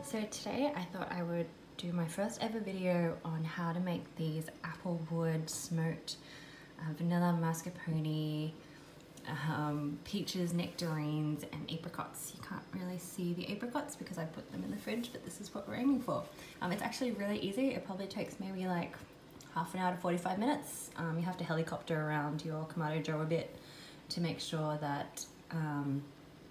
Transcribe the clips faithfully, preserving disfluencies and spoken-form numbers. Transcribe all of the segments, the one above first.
So today I thought I would do my first ever video on how to make these applewood smoked uh, vanilla mascarpone, um, peaches, nectarines and apricots. You can't really see the apricots because I put them in the fridge, but this is what we're aiming for. Um, it's actually really easy. It probably takes maybe like half an hour to forty-five minutes. Um, you have to helicopter around your Kamado Joe a bit to make sure that um,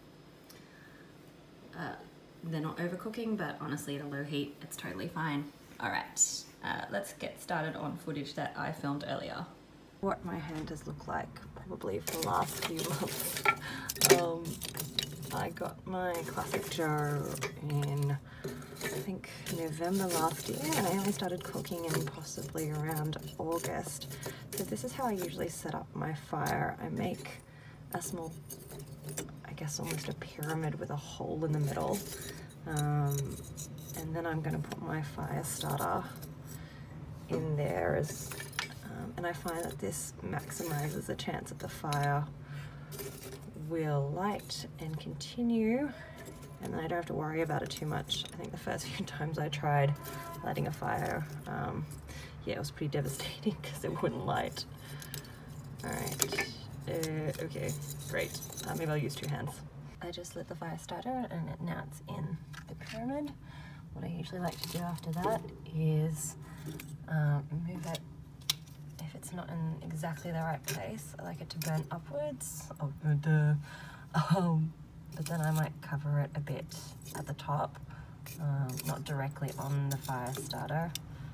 uh, they're not overcooking, but honestly at a low heat it's totally fine. Alright, uh, let's get started on footage that I filmed earlier. What my hand has looked like probably for the last few months. um, I got my classic jar in I think November last year, and I only started cooking in possibly around August. So this is how I usually set up my fire. I make a small, I guess almost a pyramid with a hole in the middle. Um, and then I'm going to put my fire starter in there, as, um, and I find that this maximizes the chance that the fire will light and continue, and then I don't have to worry about it too much. I think the first few times I tried lighting a fire, um, yeah, it was pretty devastating because it wouldn't light. Alright, uh, okay, great. Uh, maybe I'll use two hands. I just lit the fire starter and it, now it's in the pyramid. What I usually like to do after that is um, move it. If it's not in exactly the right place, I like it to burn upwards. Oh, duh. Um, but then I might cover it a bit at the top, um, not directly on the fire starter,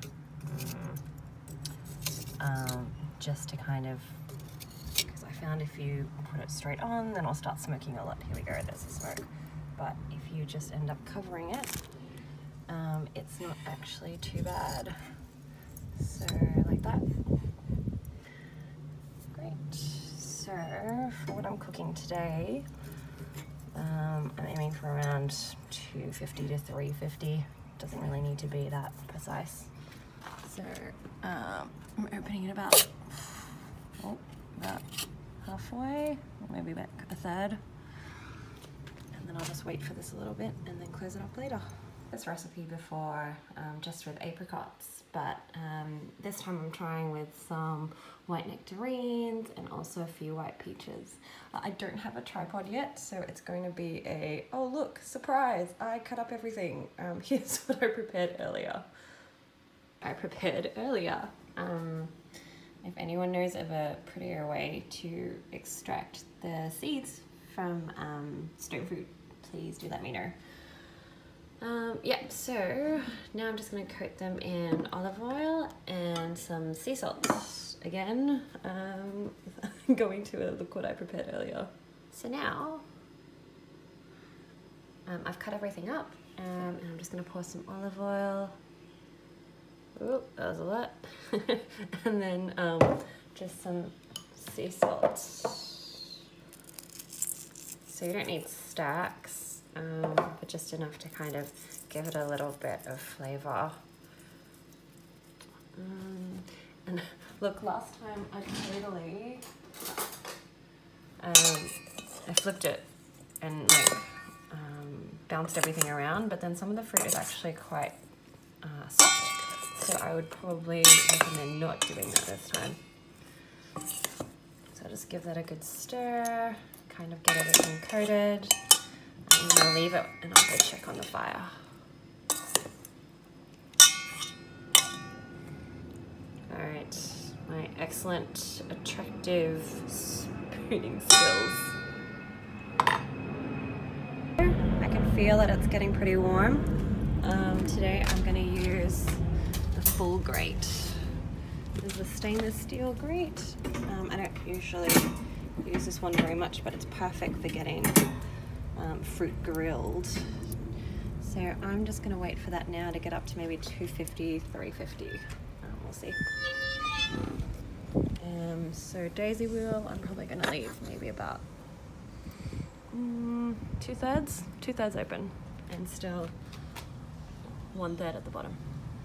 mm. um, just to kind of, because I found if you put it straight on, then I'll start smoking a lot. Here we go, there's the smoke. But if you just end up covering it, um, it's not actually too bad. So, like that. Great. So, for what I'm cooking today, um, I'm aiming for around two fifty to three fifty. Doesn't really need to be that precise. So, um, I'm opening it about, oh, about halfway, or maybe back a third. And then I'll just wait for this a little bit and then close it up later. This recipe before, um, just with apricots, but um, this time I'm trying with some white nectarines and also a few white peaches. Uh, I don't have a tripod yet, so it's going to be a, oh look, surprise, I cut up everything. Um, here's what I prepared earlier. I prepared earlier. Um, if anyone knows of a prettier way to extract the seeds from um, stone fruit, please do let me know. Um, yeah, so now I'm just going to coat them in olive oil and some sea salt. Again, um, going to look what I prepared earlier. So now, um, I've cut everything up, um, and I'm just going to pour some olive oil. Ooh, that was a lot. And then um, just some sea salt. So you don't need stacks. Um, but just enough to kind of give it a little bit of flavor. Um, and look, last time I totally, um, I flipped it and like um, bounced everything around, but then some of the fruit is actually quite uh, soft, so I would probably recommend not doing that this time. So just give that a good stir, kind of get everything coated. I'm gonna leave it and I'll go check on the fire. Alright, my excellent, attractive spooning skills. I can feel that it's getting pretty warm. Um, today I'm gonna use the full grate. This is a stainless steel grate. Um, I don't usually use this one very much, but it's perfect for getting Um, fruit grilled. So I'm just gonna wait for that now to get up to maybe two fifty, three fifty. Um, we'll see. Um, so daisy wheel, I'm probably gonna leave maybe about mm, two thirds, two thirds open, and still one third at the bottom.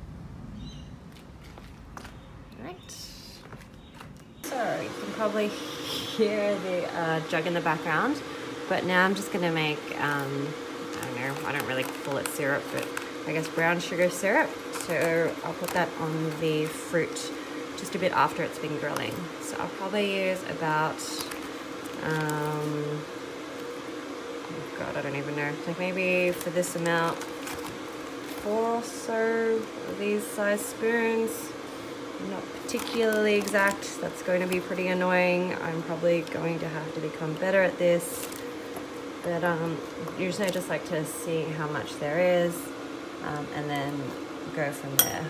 All right. So you can probably hear the uh, jug in the background. But now I'm just gonna make, um, I don't know, I don't really call it syrup, but I guess, brown sugar syrup. So I'll put that on the fruit just a bit after it's been grilling. So I'll probably use about, um, oh God, I don't even know. Like maybe for this amount, four or so of these size spoons. Not particularly exact. That's going to be pretty annoying. I'm probably going to have to become better at this. But um, usually I just like to see how much there is um, and then go from there.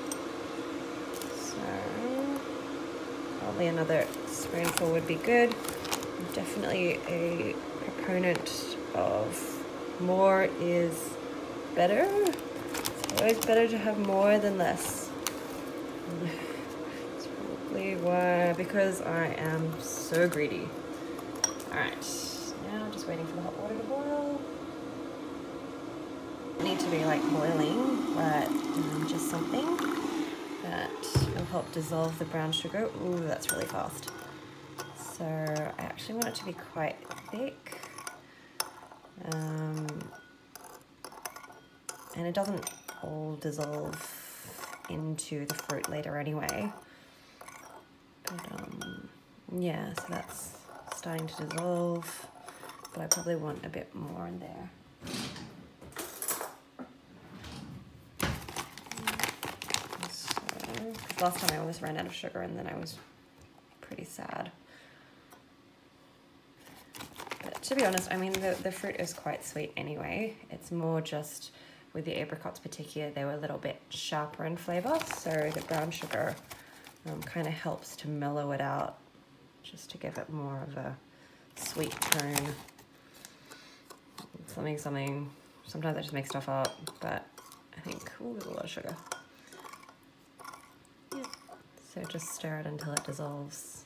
So probably another spoonful would be good. I'm definitely a proponent of more is better. It's always better to have more than less. That's probably why, because I am so greedy. All right. Now just waiting for the hot water to boil. Need to be like boiling, but um, just something that will help dissolve the brown sugar. Ooh, that's really fast. So I actually want it to be quite thick. Um, and it doesn't all dissolve into the fruit later anyway. But um, yeah, so that's starting to dissolve. But I probably want a bit more in there. So, last time I almost ran out of sugar and then I was pretty sad. But to be honest, I mean, the, the fruit is quite sweet anyway. It's more just with the apricots particular, they were a little bit sharper in flavor. So the brown sugar um, kind of helps to mellow it out, just to give it more of a sweet tone. Something, something, sometimes I just make stuff up, but I think, ooh, there's a lot of sugar. Yeah. So just stir it until it dissolves.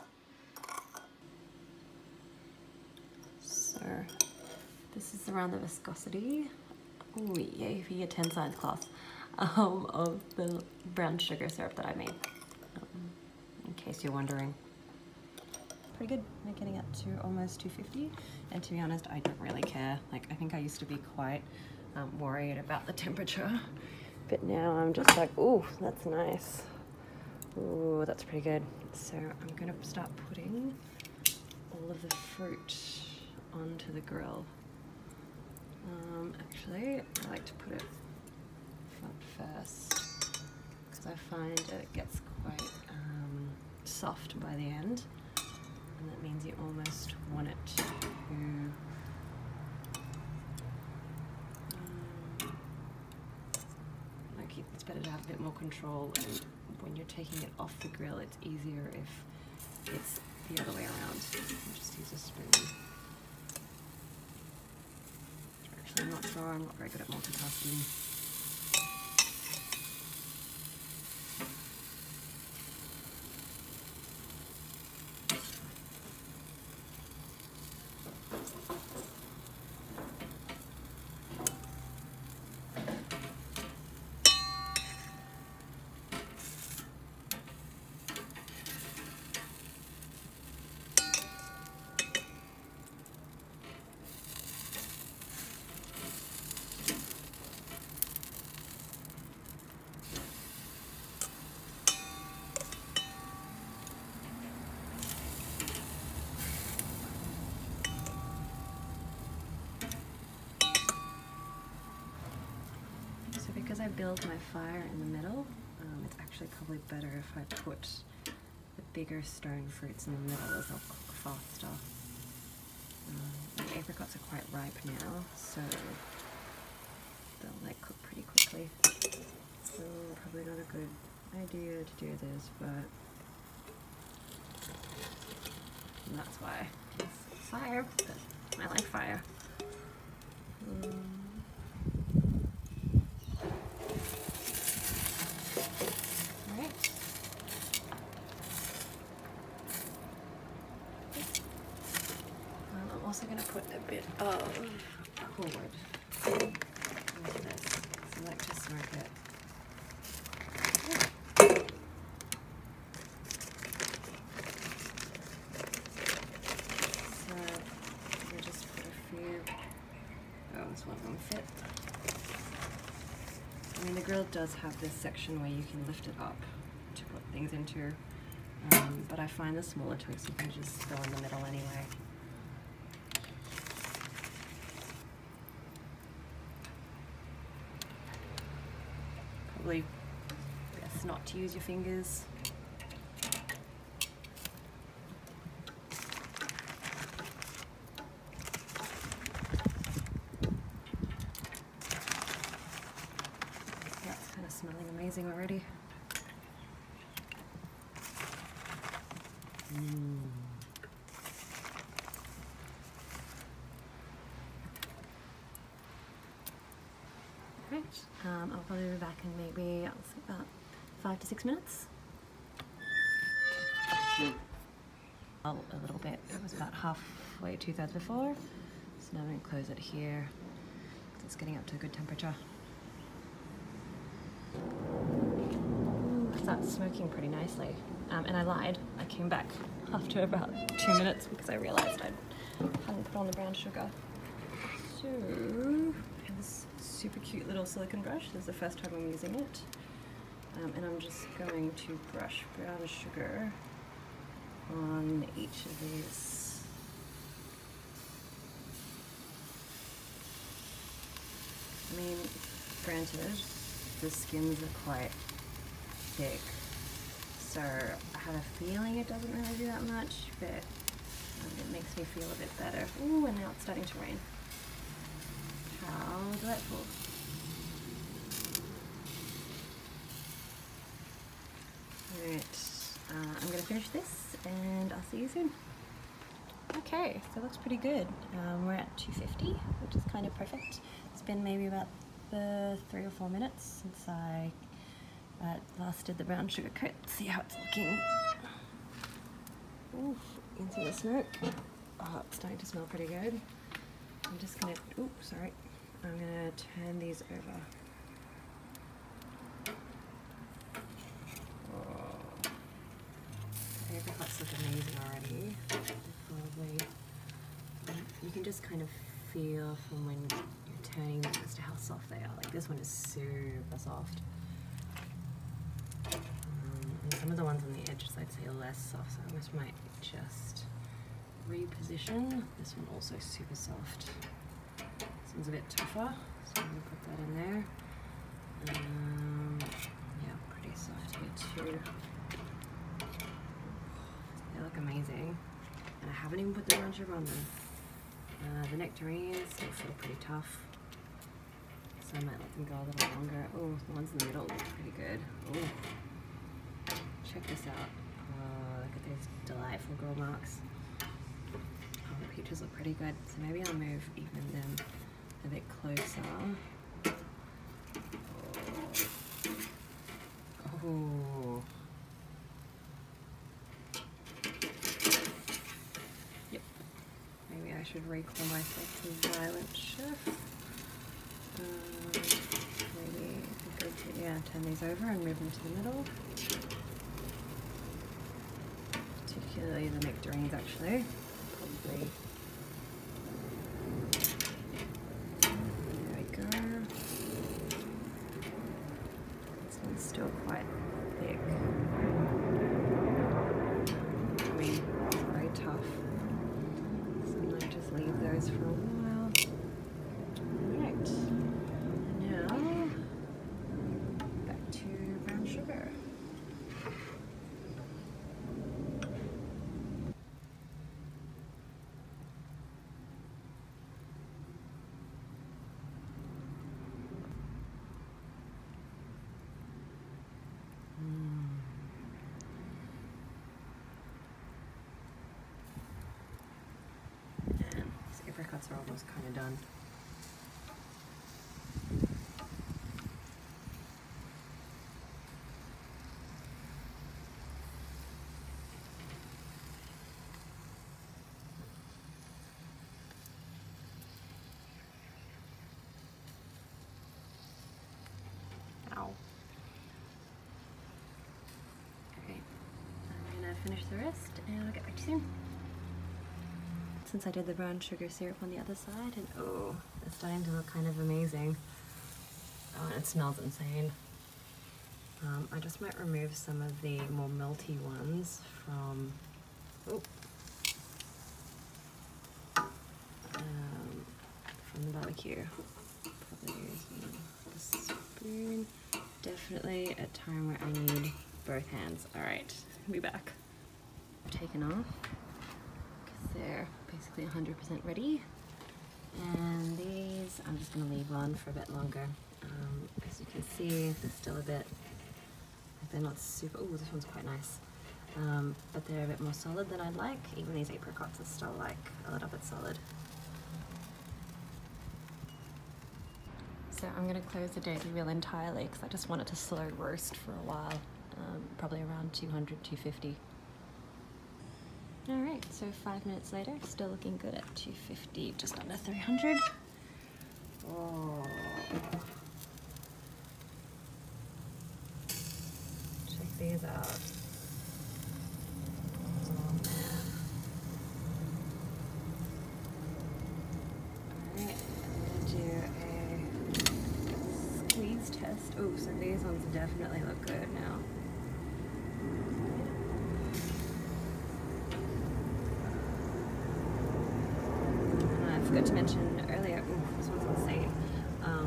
So this is around the viscosity, ooh, yay for your ten science class, um, of the brown sugar syrup that I made, um, in case you're wondering. Pretty good. I'm getting up to almost two fifty, and to be honest, I don't really care. Like, I think I used to be quite um, worried about the temperature, but now I'm just like, ooh, that's nice. Ooh, that's pretty good. So I'm gonna start putting all of the fruit onto the grill. Um, actually, I like to put it front first because I find that it gets quite um, soft by the end. And that means you almost want it to, um, like it's better to have a bit more control, and when you're taking it off the grill, it's easier if it's the other way around. I'll just use a spoon. Actually, I'm not sure, I'm not very good at multitasking. Because I build my fire in the middle, um, it's actually probably better if I put the bigger stone fruits in the middle, as they'll cook faster. Um, the apricots are quite ripe now, so they'll like cook pretty quickly. So probably not a good idea to do this, but and that's why it's fire. I like fire. Um, I'm also going to put a bit of cord into this, because I like to smoke it. So you just put a few, oh, this one won't fit. I mean, the grill does have this section where you can lift it up to put things into, um, but I find the smaller toasts you can just go in the middle anyway. Probably best not to use your fingers. That's kind of smelling amazing already. Mm. Right, um, I'll probably be back in maybe I'll say about five to six minutes. A little bit. It was about halfway, two thirds before. So now I'm going to close it here because it's getting up to a good temperature. Ooh, it starts smoking pretty nicely. Um, and I lied. I came back after about two minutes because I realised I hadn't put on the brown sugar. So I have this super cute little silicone brush. This is the first time I'm using it. Um, and I'm just going to brush brown sugar on each of these. I mean, granted, the skins are quite thick, so I have a feeling it doesn't really do that much, but um, it makes me feel a bit better. Ooh, and now it's starting to rain. How delightful. Alright, uh, I'm going to finish this and I'll see you soon. Okay, so it looks pretty good. Um, we're at two fifty, which is kind of perfect. It's been maybe about the three or four minutes since I uh, last did the brown sugar coat. Let's see how it's looking. Ooh, you can see the smoke. Oh, it's starting to smell pretty good. I'm just gonna, ooh, sorry. I'm gonna turn these over. Oh, the apricots look amazing already. Probably, you can just kind of feel from when you're turning them as to how soft they are. Like this one is super soft. Um, and some of the ones on the edges I'd say are less soft, so I almost might just reposition. This one also super soft. This one's a bit tougher, so I'm going to put that in there. Um, yeah, pretty soft here too. They look amazing. And I haven't even put the brown sugar on them. Uh, the nectarines still feel pretty tough, so I might let them go a little longer. Oh, the ones in the middle look pretty good. Oh, check this out. Oh, look at these delightful grill marks. Oh, the peaches look pretty good. So maybe I'll move even them a bit closer. Oh. Oh. I should recall myself to Violent Chef. Um, maybe go to, yeah, turn these over and move them to the middle. Particularly the nectarines, actually. Probably. There we go. This one's still quite thick. I mean, it's very tough. Leave those for a while. Right. Now, back to brown sugar. Mm. Apricots are almost kind of done. Ow. Okay, I'm gonna finish the rest and I'll get back to you soon. Since I did the brown sugar syrup on the other side, and oh, it's starting to look kind of amazing. Oh, and it smells insane. Um, I just might remove some of the more melty ones from, oh, um, from the barbecue. Probably using a spoon. Definitely a time where I need both hands. All right, be back. Taken off because they're basically one hundred percent ready. And these I'm just going to leave on for a bit longer. Um, as you can see, they're still a bit, they're not super, oh, this one's quite nice. Um, but they're a bit more solid than I'd like. Even these apricots are still like a little bit solid. So I'm going to close the daisy wheel entirely because I just want it to slow roast for a while, um, probably around two hundred, two fifty. Alright, so five minutes later, still looking good at two fifty, just under three hundred. Oh. Check these out. Oh man. Alright, I'm gonna do a squeeze test. Oh, so these ones definitely look good now. I forgot to mention earlier, ooh, this one's insane. Um,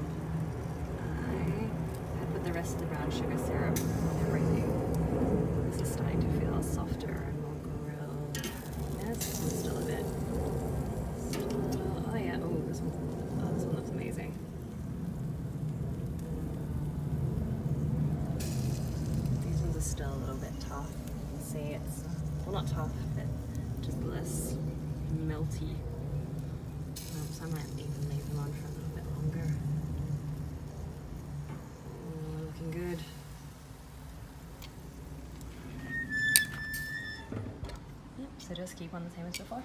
I had put the rest of the brown sugar syrup on everything. This is starting to feel softer and more grilled. Yeah, this one's still a bit, still a little, oh yeah, oh, this one, oh, this one looks amazing. These ones are still a little bit tough. You can see it's, well, not tough, but just less melty. Um, so I might even leave them on for a little bit longer. Oh, looking good. Yep, so just keep on the same as before.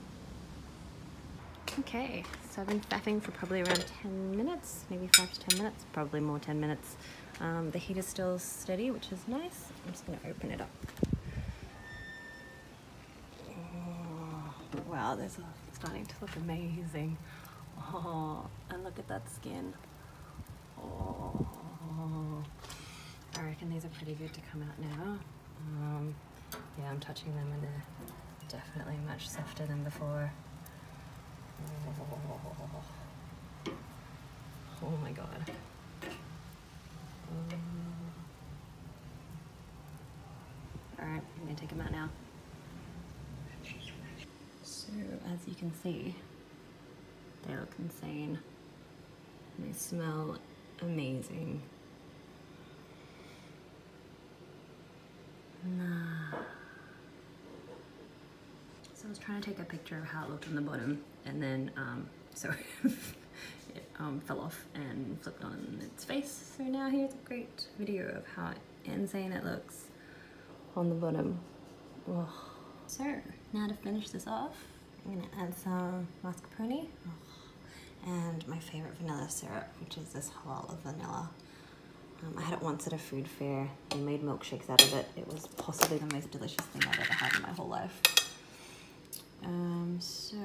Okay, so I've been faffing for probably around ten minutes, maybe five to ten minutes, probably more ten minutes. Um, the heat is still steady, which is nice. I'm just going to open it up. Oh, wow, this is starting to look amazing. Oh, and look at that skin. Oh, I reckon these are pretty good to come out now. Um, yeah, I'm touching them and they're definitely much softer than before. Oh, oh my god. Um, Alright, I'm gonna take them out now. So, as you can see, they look insane. They smell amazing. Nah. So I was trying to take a picture of how it looked on the bottom, and then, um, so it um, fell off and flipped on its face. So now here's a great video of how insane it looks on the bottom. Oh. So now to finish this off, I'm gonna add some mascarpone oh, and my favorite vanilla syrup, which is this Halal of vanilla. Um, I had it once at a food fair. They made milkshakes out of it. It was possibly the most delicious thing I've ever had in my whole life. Um, so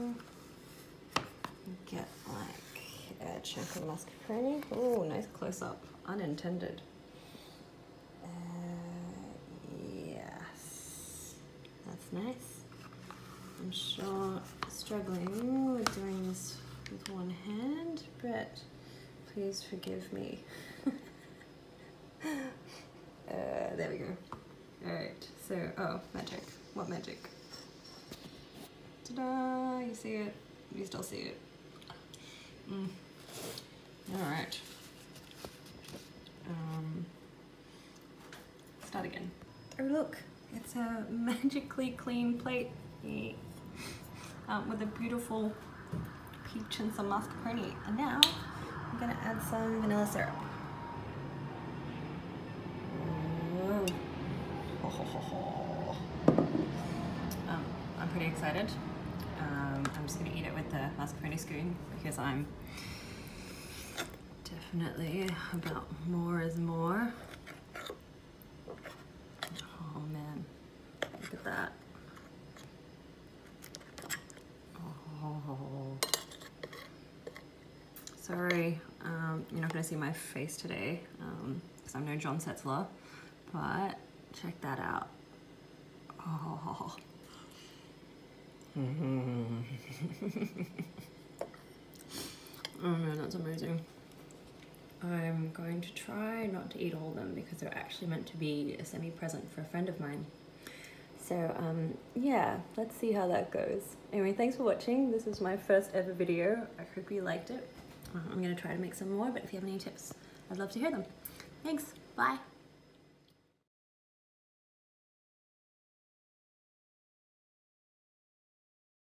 get like a chunk of mascarpone. Oh, nice close up, unintended. Uh, yes, that's nice. I'm sure struggling with doing this with one hand, but please forgive me. uh, there we go. Alright, so, oh, magic. What magic? Ta-da! You see it? You still see it. Mm. Alright. Um, start again. Oh look, it's a magically clean plate um, with a beautiful peach and some mascarpone. And now I'm gonna add some vanilla syrup. Mm. Oh, ho, ho, ho. Um, I'm pretty excited. Um, I'm just gonna eat it with the mascarpone spoon because I'm definitely about more is more. Oh man, look at that. Oh, Sorry, um, you're not gonna see my face today, um, because I'm no John Setzler, but check that out. Oh. Oh man, that's amazing. I'm going to try not to eat all of them because they're actually meant to be a semi-present for a friend of mine. So um, yeah, let's see how that goes. Anyway, thanks for watching. This is my first ever video. I hope you liked it. Uh, I'm gonna try to make some more, but if you have any tips, I'd love to hear them. Thanks, bye.